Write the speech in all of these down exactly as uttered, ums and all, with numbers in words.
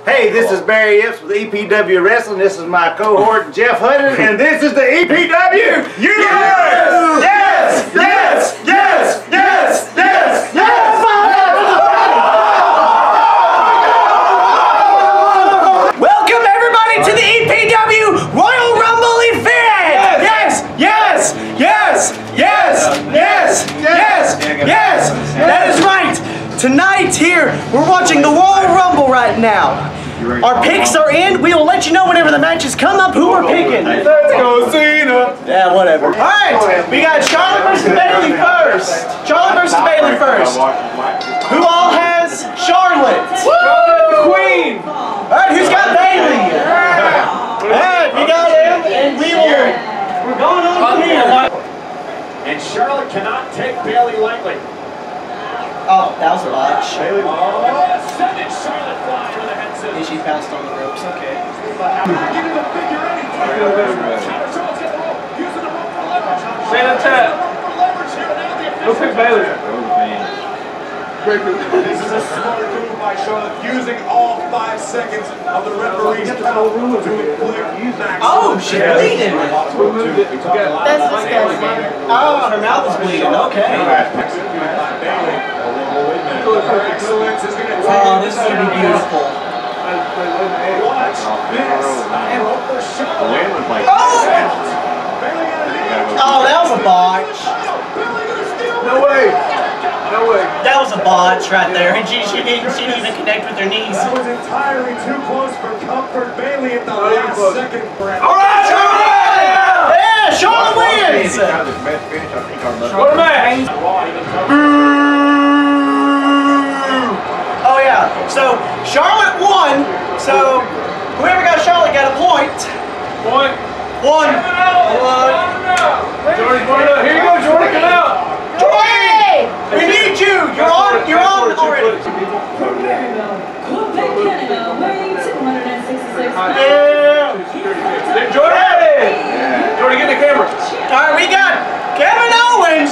Hey, this is Barry Epps with E P W Wrestling. This is my cohort Jeff Hutton, and this is the E P W Universe! Yes! Yes! Yes! Yes! Yes! Yes! Welcome everybody to the E P W Royal Rumble event! Yes! Yes! Yes! Yes! Yes! Yes! Yes! That is right! Tonight here, we're watching the Royal Rumble right now. Our picks are in. We will let you know whenever the matches come up who we're picking. Let's go, Cena! Yeah, whatever. Alright, we got Charlotte versus Bayley first. Charlotte versus Bayley first. Who all has Charlotte? Charlotte the Queen! Alright, who's got Bayley? Alright, we got him, and we will. We're going on from here. And Charlotte cannot take Bayley lightly. Oh, that was a botch. Bayley. Oh, sending Charlotte flying with a headset. And she bounced on the ropes, okay. Stand and tap. Go pick Bayley. This is a smart move by Charlotte, using all five seconds of the referee's count to inflict maximum. Oh, she's bleeding. That's disgusting. Oh, her mouth is bleeding, okay. Excellence is going to take Oh, this is going to be beautiful. Watch this. And hope for Charlotte. Oh, that was a botch. No way. No way. That was a botch right there. And she, she, didn't, she didn't even connect with her knees. That was entirely too close for comfort. Bayley at the last second. All right, Charlotte! Yeah, Charlotte wins! What a match! Oh yeah, so Charlotte won, so whoever got Charlotte got a point. Point. One. One. Jordy, point up. Here you go, Jordy, come out. Jordy! We need you! You're on, you're on already. Club Canada, weighing two hundred sixty-six pounds. Yeah. Jordy! Jordy, get the camera. Alright, we got Kevin Owens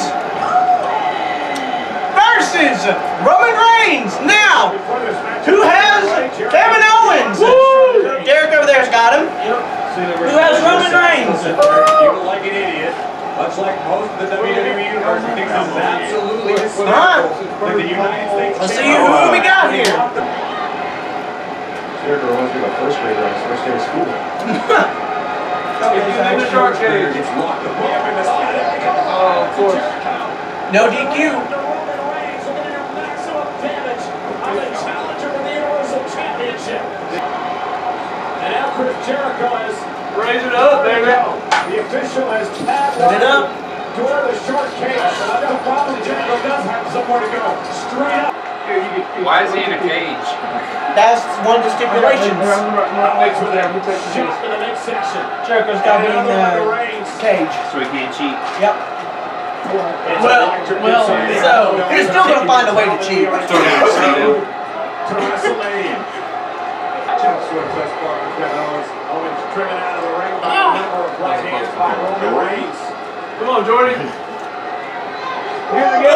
versus Roman Reigns. Now, who has Kevin Owens? Woo! Derek over there's got him. Who has Roman Reigns? You look like an idiot. Much like most of the W W E universe, he thinks this is absolutely hysterical. Alright. Like the United States. Let's see who we got here. Jericho reminds me of a first grader on his first day of school. If you in the shark cage. It's locked up in the Oh, of course. No D Q. And now Chris Jericho has Raise it up, baby. the official has Put it up. door of the short cage. So that's the problem. Jericho does have somewhere to go. Straight up. Why is he in a cage? That's one of the stipulations. Shot to the midsection. Jericho's got to be in the cage. So he can't cheat. Yep. Well, well, so he's still gonna find a way to cheat. To WrestleMania. Owens driven out of the ring by a number of right hands by Roman Reigns. Come on, Jordy. Here we go.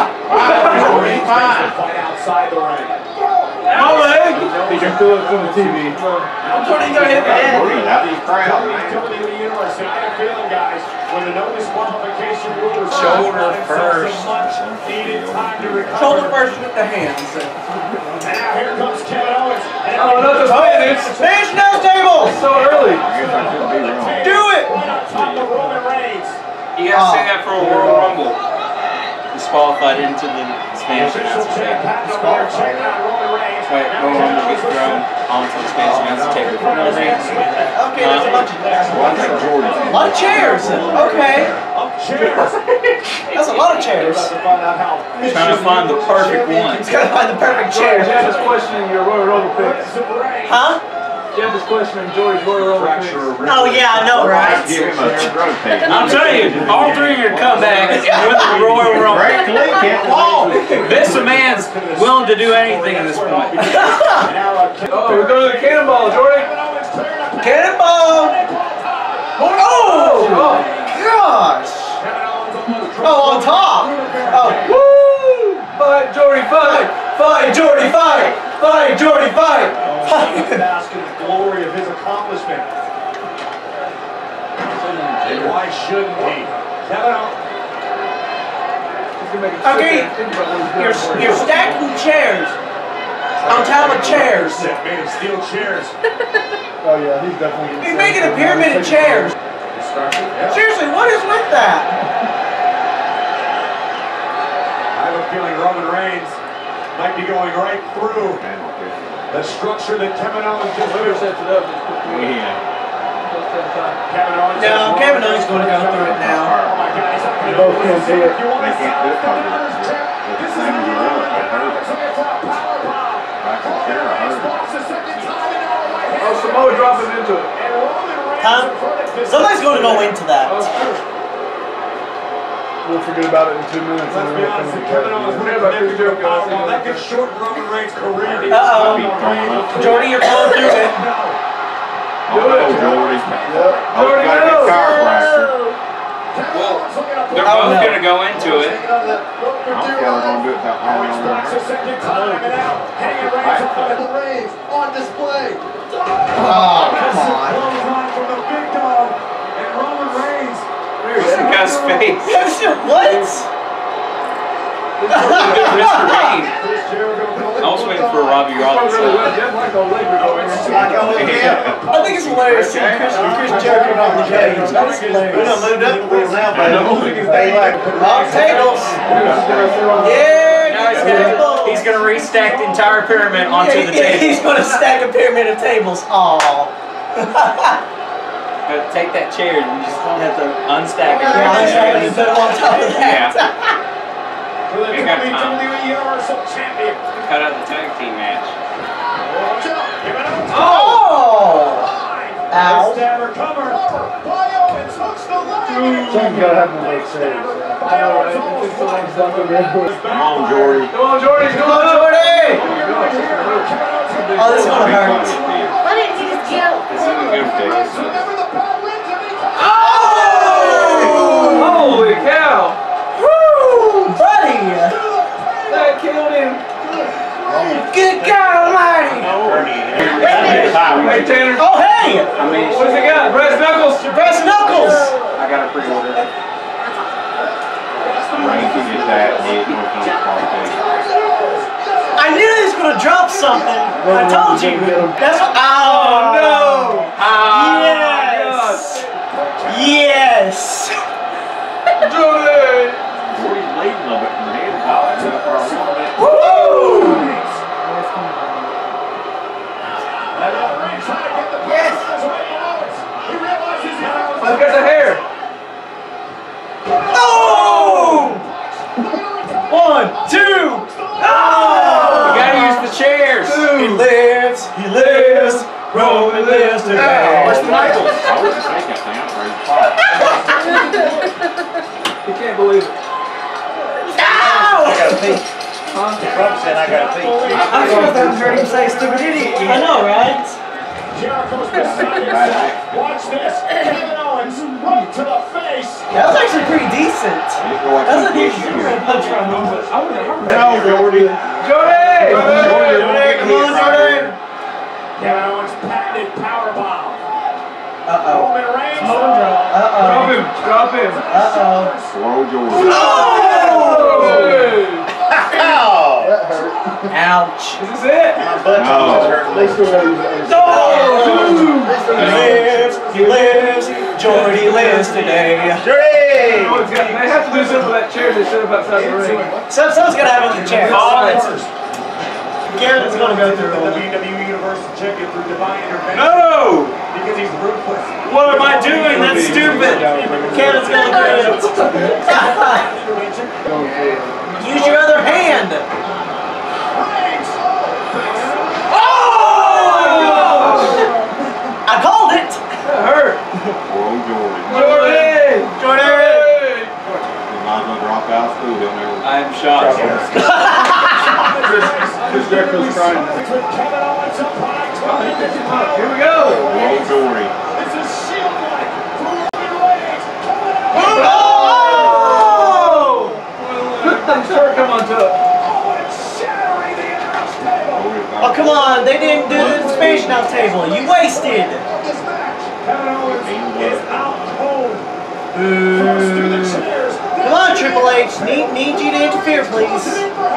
Fight outside the ring. My leg. He can feel it from the T V. I'm Jordy's gonna hit the head. I'm telling you the universe, and I have a feeling, guys, when the no disqualification rule is Shoulder first. needed time to recover. Shoulder first with the hands. And now here comes Kevin Owens. And Oh, not the Spanish. Spanish nose table. So early. Do it. right on top of Roman Reigns. You gotta say that for a World Rumble. Disqualified into the Spanish Official announcer check, table. Pat O'Meara checking out Roman Reigns. Wait, Roman Rumble gets thrown onto the Spanish announcer table. Okay, there's a bunch of Watch Jordan. a lot of chairs. Okay, Cheers. that's a lot of chairs. About to find out how Trying to find the perfect one. He's gotta find the perfect Jordy, chair. Jeff is questioning your Royal Rumble picks. Huh? Jeff is questioning Jordy's Royal Rumble picks. Oh yeah, I know, right? Give him a drug pay. I'm telling you, all three of your comebacks with the Royal Rumble. Oh, This man's willing to do anything at this point. Oh, we're going to the cannonball, Jordy. cannonball! Oh, Oh, gosh! Oh, on top! Oh, woo! fight, Jordy, fight. Fight, Jordy, fight! Fight, Jordy, fight! bask in the glory of his accomplishment. And why shouldn't he? Kevin Owens. Okay, you're, you're stacking chairs on top of chairs. Made of steel chairs. Oh yeah, he's definitely. You're making a pyramid of chairs. Seriously, what is with that? I have a feeling Roman Reigns might be going right through the structure that Kevin Owens just built. Yeah. Kevin Owens. No, Kevin Owens is going to go through it now. Oh my God, he's not going to Both can't do it. You want They to can't do it Kevin because Owens it's champ. the This is same the as Roman the Reigns other. looking for a power bomb. I can care, I heard it. Blocks the second time in a row right Oh, hand. Samoa dropping into it. And Roman Reigns Huh? in front of his- Somebody's going to go into that. Oh, true. We'll forget about it in two minutes. Let's be honest, if Kevin Owens would have connected to a power bomb, that could shorten Roman Reigns' career. Uh-oh. Jordy, you're going through it. Do it, Jordy. Yep. Jordy, Oh, go. chiropractor. Well, they're Oh, both no. gonna go into it. I don't feel they're gonna do it that Owens long. blocks a second time and out. Hanging Reigns in front of the Reigns on display. Oh, come on. Clothesline from the big dog. And Roman Reigns. Look at his face. What? Mister Reigns. Chris Jericho going I was waiting for Robbie Really well, Robinson. Jeff like those Lakers over here. I think it's hilarious seeing Chris, Chris Jericho on the cage. That was We done hilarious. moved up a little now, baby. They like Long tables. Yeah, Now he's gonna, he's gonna restack the entire pyramid onto the Yeah, He's table. going to stack a pyramid of tables. Aw. But take that chair and you just have to unstack it. Yeah, I'm trying to put him on top of that. for the They got W time. W E Universal Champion. Cut out the tag team match. Watch out. Kevin Owens. Oh! Ow. Stabber cover. By Owens hooks the leg. Something's gotta happen with those saves. By Owens almost falls. Come on, Jordy. Come on, Jordy. Come on, Jordy! Oh, this is going to hurt. Why didn't you just get This is a good fix. Remember the bell rings and he comes. Oh! Holy cow. Woo! Buddy! That killed him. Good God Almighty! Hey, Tanner. Oh, hey! I mean, What's he got? Brass knuckles. Brass knuckles! I got a pre-order. Reigns can get that hit with the party. I knew he was going to drop something. I told you. That's what. Oh, no! Yes! Yes! Jordy. Jordy's leading a little bit from the head. That's up for a little bit. Woo! Yes. Let's get the hair. Oh! One, two, oh! You gotta use the chairs. He lives, he lives, Roman lives today. Where's the Michaels? I was just thinking, man, I'm ready to He can't believe it. Ow! I got a pee. Trump said I got a pee. I feel like I've heard him say stupid idiot. I know, right? Jericho's beside himself. Watch this. Kevin Owens right to the face. That was actually pretty decent. That's a decent punch from him. No, Jordy. Jordy. Jordy, come on, Jordy. Kevin Owens patented powerbomb. Uh-oh. Roman Reigns. Uh-oh. Drop him. Drop him. Uh-oh. Slow Jordy. Oh! Ow! That hurt. Ouch. This is it. My butt No. was hurting. They still gotta use that. No! He lives, he lives, Jordy lives today. Jordy! Oh, it's got- They have to do something with that chair they set up outside the ring. So, someone's gonna have it in the chair. First. Garrett's gonna go through The it. W W E Universal Champion through divine intervention. No! Because he's ruthless. What am I doing? That's stupid. Garrett's gonna do it. Intervention. Use your other hand. Reigns. Oh! I called it. That hurt. Slow Jordy. Jordy. Jordy. He's not gonna drop out of school. He'll never. I am shocked. Chris Jericho's crying. With Kevin Owens up high, twenty fifty-five. Here we go. Slow Jordy. This is Shield Light for Roman Reigns. Kevin Owens. Oh! Let's start come on top. Owens shattering the announce table. Jordy's Oh, come on. They didn't do the Spanish elimination table. You wasted. Kevin Owens is out cold. Come on, Triple H. Need need you to interfere, please.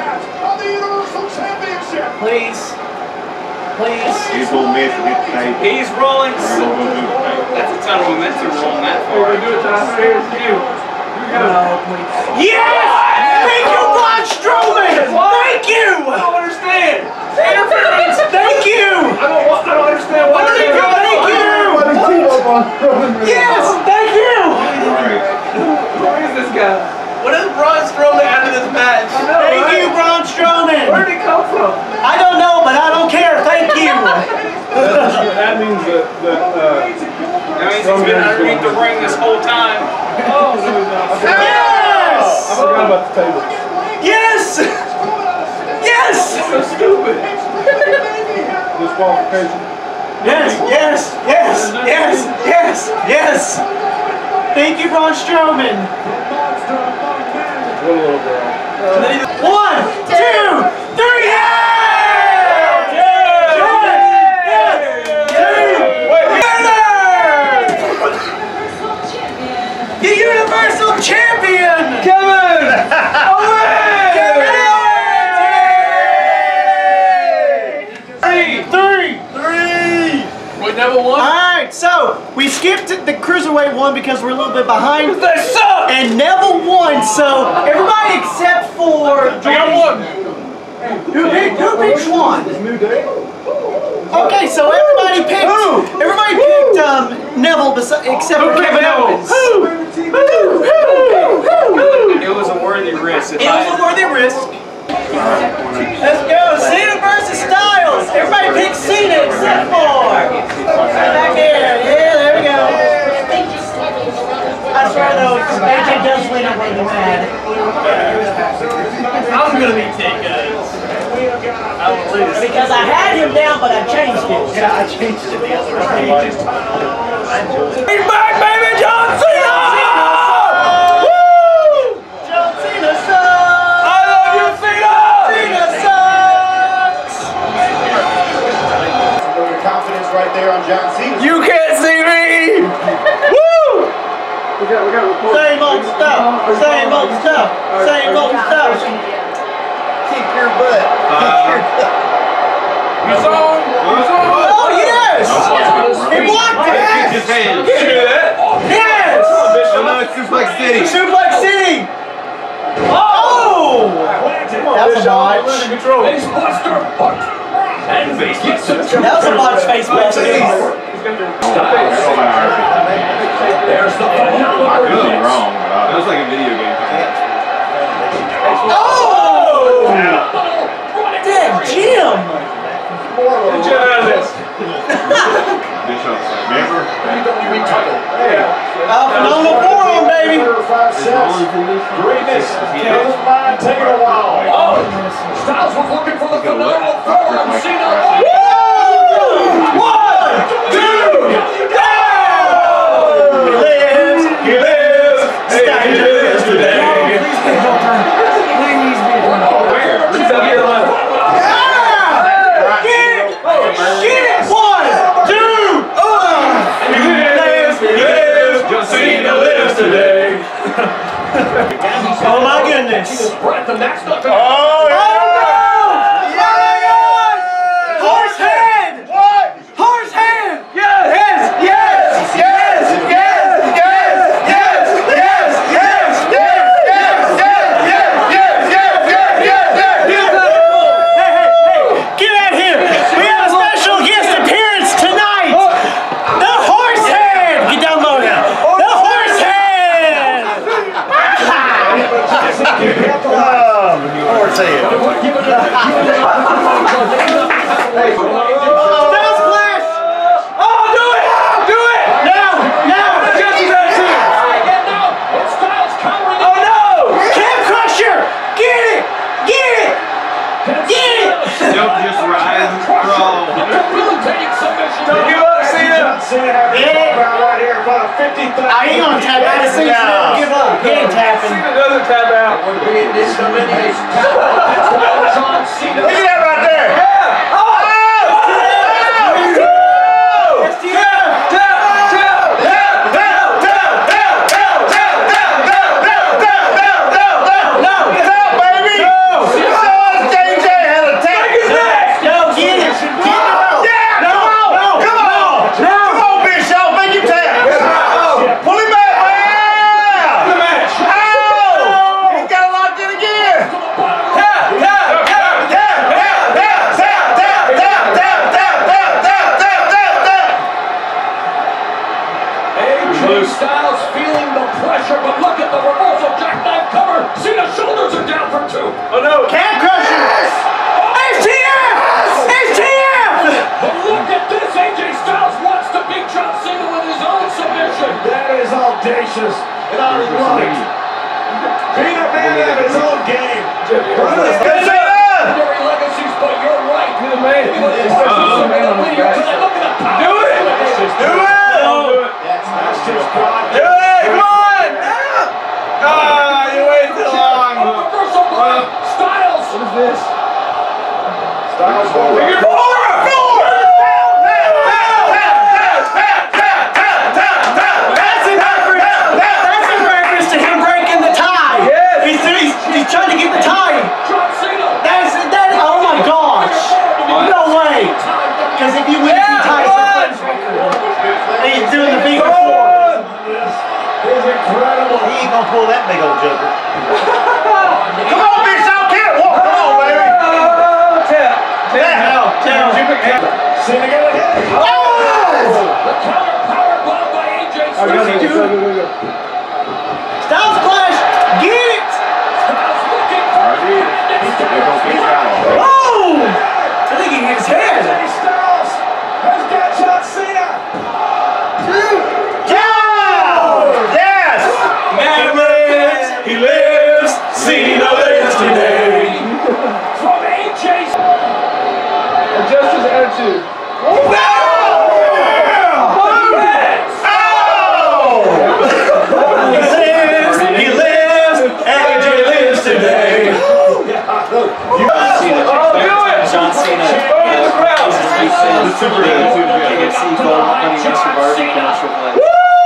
Please. Please. He's gonna miss and hit the tape. He's rolling. We're gonna go do the tape. That's a ton of momentum rolling that We're far. gonna do it, Tyler. Here's you. No, please. Yes! Thank you, Braun Strowman! Thank you! I don't understand. Interference. Thank you! I don't. want- I don't understand why. Thank you! Thank you! Yes! Thank you! Who is this guy? What is Braun Strowman out of this match? I know, Thank right? you, Braun Strowman! Where did he come from? I don't know, but I don't care. Thank you! That means that that. Uh, That means he's been underneath the ring this whole time. oh no, he's not. Yes! I forgot about the table. Yes! Yes! So stupid. Disqualification. Yes, yes, yes, yes, yes, yes! Thank you, Braun Strowman! What a little girl. One, two, three, yeah! The Universal Champion! Kevin! Owens! Kevin Owens! Three! Three! Three! We never won. Alright, so we skipped the Cruiserweight one because we're a little bit behind. They suck! And Neville won, so everybody except for... I got one. Who picked, who picked Schwann? New Day? Okay, so everybody picked... Everybody picked um, Neville besi- except for Kevin Owens. It was a worthy risk. If It was a I, worthy risk. Let's go, Cena versus Styles. Everybody picked Cena except for... Back here, yeah, there we go. That's right though, A J does win, I'm really mad. I'm gonna be taken. Because I had him down, but I changed it. Yeah, I changed it the other day. He's back, baby, John Cena! Woo! John Cena sucks! I love you, Cena! Cena sucks! Confidence right there on John Cena. You can't see me! Woo! We got, we got a report. Same old stuff. Same old stuff. Same old stuff. Kick your butt. Kick your butt. He's on! He's on! Oh, yes! He blocked it! his hand. You can't do that! Yes! Suplex City. Suplex City! Oh! That was a botch. Facebuster, butt. And face gets it. That was a botch face buster. There's the I could be wrong, but I- it was like a video game. Oh! Dead Jim! Get you out of this. Bishop, remember? Uh, phenomenal forearm, baby! Greatness doesn't mind taking a while. Oh, Styles was looking for the phenomenal forearm. Cena. One, two, go! He lives, he lives, he lives today. Get it! One, two, uh! He lives, he lives, John Cena lives today. Oh my goodness. Oh, no! Horse head! Horse head! Yes! Yes! Yes! Yes! Yes! Yes! Yes! Yes! Yes! Yes! Yes! Yes! Yes! Yes! Yes! Hey, hey, hey! Get out here! We have a special guest appearance tonight! The horse head! Get down low now! The horse head! Horse head. Style splash! Oh, do it! Do it! Now! Now! Oh no! Cam Crusher! Get it! Get it! Get it! Nope, just rise and crawl. Don't give up, Cena! Yeah. Right here, about a fifty thousand. I ain't gonna tap out. As soon as you never give up. He ain't tapping. Cena doesn't tap out. Look at that right there. Yeah! Oh! Styles feeling the pressure, but look at the reversal jackknife cover. Cena's shoulders are down for two. Oh no, Cat Crusher! S T F! S T F! But look at this, A J Styles wants to beat John Cena with his own submission. That is audacious and ironic. Beat a man at his own game. Legendary legacies, but you're right. You're the man. Look at the power. Do it! Do it! That's just God. Do it! Come on! Ah, you waited too long. Reversal block. Styles. What is this? Styles will You're four! Four! That's in reference. That's in reference to him breaking the tie. He's, he's, he's trying to get the tie. John Cena. That's that. Oh my gosh! No way! Because if you win two ties, and he's doing the big four. Is incredible. He ain't gonna pull that big old joker. Come on, Big Show, can't walk. Come on, baby. Tell, tell. Cena got a hit. Oh! The counter power bomb by A J Go, go, Styles. go, go, go. Styles Clash! Get it! Styles looking for Oh! I think he hit his head. A J Styles has got John Cena. Yes! Man lives, he lives, Cena lives today. From A J. Adjust his attitude. He lives, he lives, A J lives today. John Cena. The Super A F C Gold Money Mister Barbie finish with like.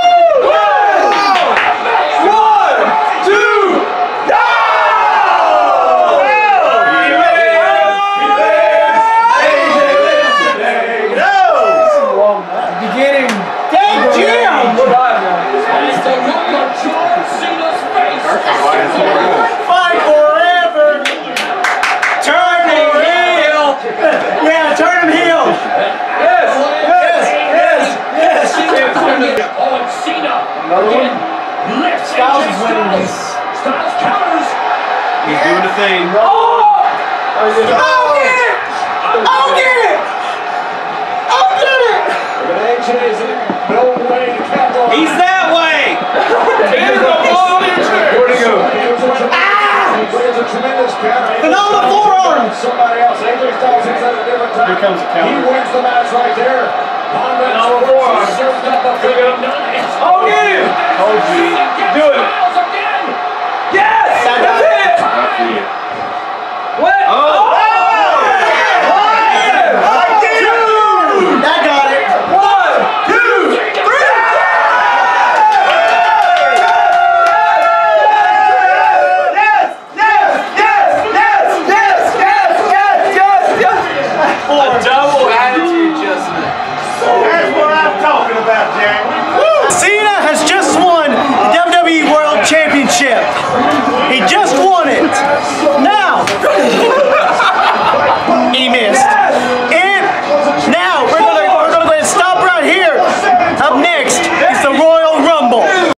Beginning. Dang Jim! It's the look on John Cena's face. Fight forever! Turn him heel! Yeah, turn him heel! Yes! Yes! Yes! Yes! Oh, and Cena again lifts Styles A J is winning Styles. this. Styles counters. He's doing the thing. Oh! I'll get it! I'll get it! I'll get it! But A J is in no way to capitalize. He's that way. Where'd he go? Ah! There's a tremendous counter. Phenomenal forearm! Somebody else. A J Styles hits at a different time. Here comes a counter. He wins the match right